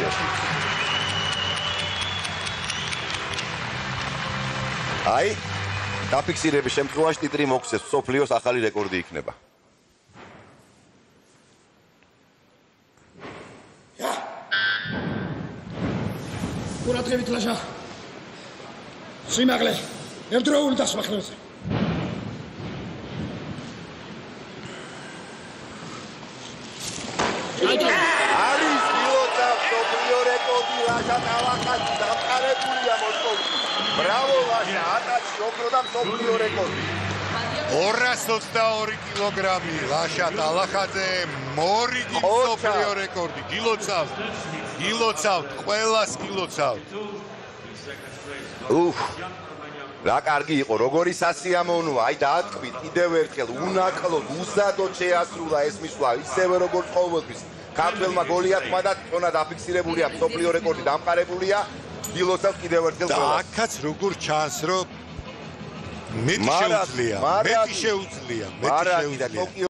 კატეგორიაში. აი, დაფიქსირების შემთხვევაში ტიტრი მოგვცეს, მსოფლიოს ახალი რეკორდი იქნება. ყურადღებით ლაშა. სიმაღლე, ერთდროული დასვა ხელზე. არის გილოცა მსოფლიო რეკორდი ლაშა ტალახაძე დამყარებულია მოსკოვში. ბრავო ლაშა, ატაჩი ოქრო და მსოფლიო რეკორდი. 222 კილოგრამი ლაშა ტალახაძე მორიგი მსოფლიო რეკორდი. გილოცავთ, ყველას გილოცავთ. რა კარგი იყო, როგორი სასიამოვნოა, აი დაატყვით კიდევ ერთხელ, უნაკლოდ, უზადოდ შეასრულა ეს მისვლა, ისევე როგორც ყოველთვის. ქართველმა გოლიათმა და თვითონა დაფიქსირებულია მსოფლიო რეკორდი დამყარებულია, გილოცავთ კიდევ ერთხელ და ყველას. აქაც როგორ ჩანს, რომ მეტი შეუძლია.